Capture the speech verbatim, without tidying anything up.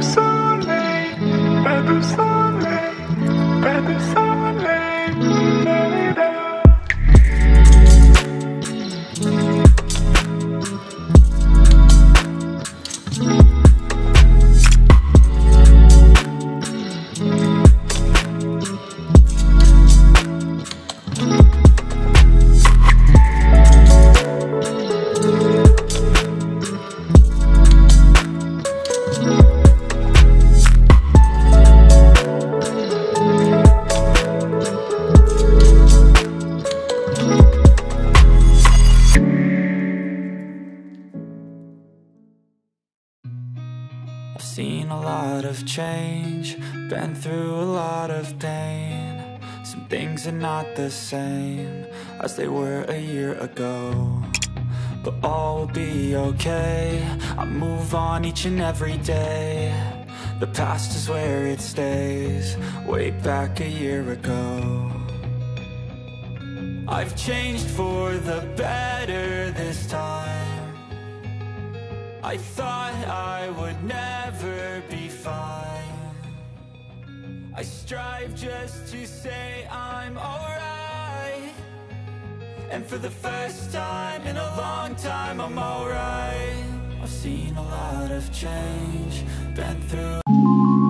soleil, pas de soleil, pas de soleil, da-da-da. I've seen a lot of change, been through a lot of pain. Some things are not the same as they were a year ago, but all will be okay. I move on each and every day. The past is where it stays, way back a year ago. I've changed for the better this time. I thought I would never be fine. I strive just to say I'm alright, and for the first time in a long time I'm alright. I've seen a lot of change, been through